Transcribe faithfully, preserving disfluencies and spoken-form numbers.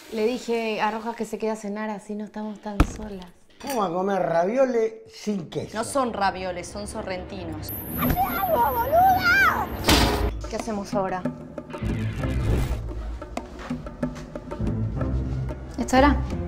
Le dije a Rojas que se quede a cenar, así no estamos tan solas. ¿Cómo a comer ravioles sin queso? No son ravioles, son sorrentinos. ¡Hace algo, boluda! ¿Qué hacemos ahora? ¿Esto era?